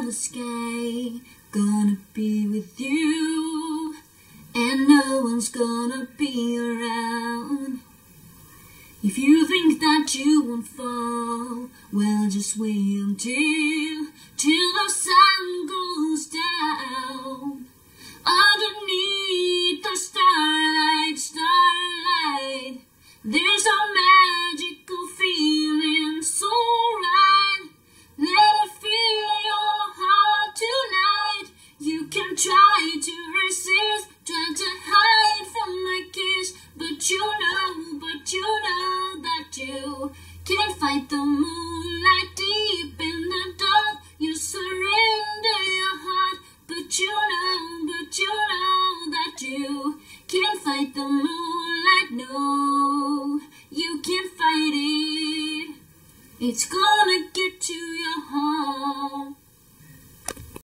the sky, gonna be with you, and no one's gonna be around. If you think that you won't fall, well, just wait till the sun goes down. Underneath the starlight, there's a magical feeling so right. Let it fill your heart tonight. You can try to resist, try to hide from my kiss, but you know that you can't fight the moonlight. Deep in the dark, you surrender your heart, but you know that you can't fight the moonlight. No, you can't fight it. It's gonna get to your heart.